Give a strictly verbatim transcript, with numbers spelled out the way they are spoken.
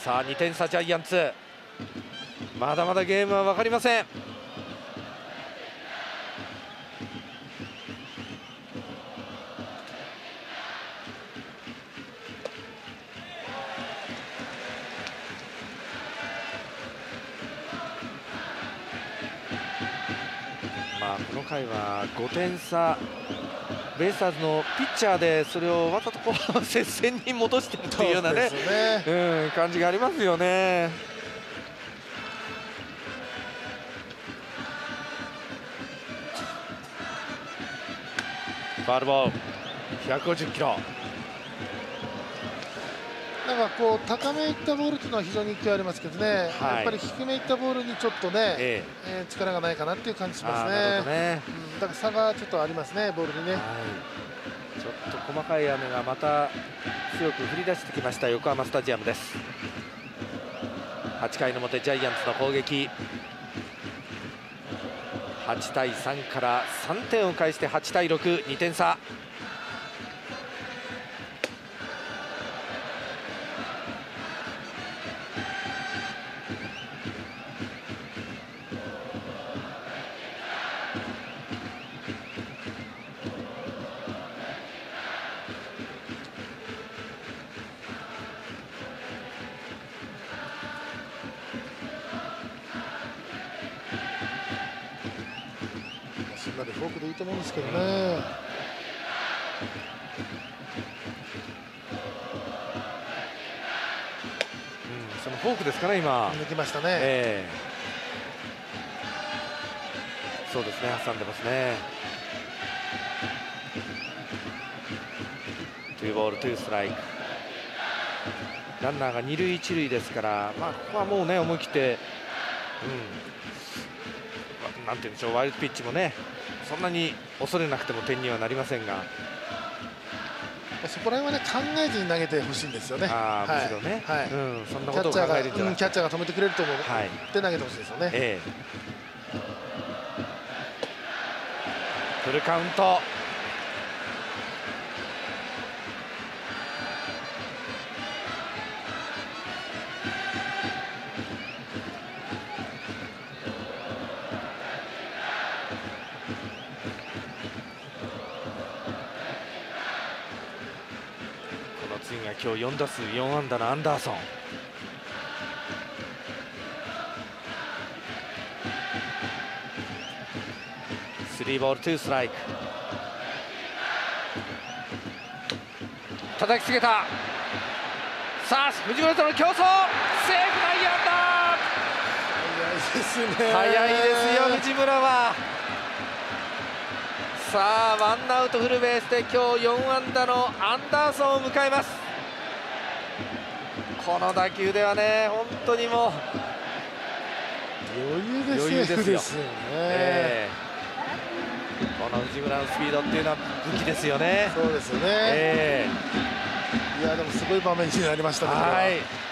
さあにてん差ジャイアンツ、まだまだゲームは分かりません。まあこの回はごてん差、ベイスターズのピッチャーでそれをわざとこう接戦に戻してるというようなね、うん、感じがありますよね。ファウルボール、ひゃくごじゅっキロ。 なんかこう高めいったボールというのは非常に勢いありますけどね、はい、やっぱり低めいったボールにちょっとね、えええー、力がないかなっていう感じしますね。ね、うん、だから差がちょっとありますね、ボールにね。はい、 ちょっと細かい雨がまた強く降り出してきました横浜スタジアムです。はちかいの表、ジャイアンツの攻撃、はちたいさんからさんてんを返してはちたいろく、にてん差。 フォークでいいと思うんですけどね。うん、 そのフォークですかね、今。 抜きましたね。 えー、そうですね、挟んでますね。ツーボールツーストライク。ランナーが二塁一塁ですから、まあ、ここはもうね、思い切って、うん、なんていうんでしょう、ワイルドピッチもね、そんなに恐れなくても点にはなりませんが、 そこら辺はね、考えずに投げてほしいんですよね。 あ、むしろね、はい、うん、そんなことを考えるんじゃなくて、 キャッチャーが止めてくれると思って投げてほしいですよね。ええ、 フルカウント。今日よんだすうよんあんだのアンダーソン。スリーボールツーストライク。叩きつけた。さあ藤村との競争、セーフ、内野安打。 早いですね。 早いですよ藤村は。さあワンアウトフルベースで今日よんあんだのアンダーソンを迎えます。この打球ではね、本当にもう余裕ですよね。 えー、この藤村のスピードっていうのは武器ですよね。 そうですよね。えー、いやでもすごい場面になりましたね。はい。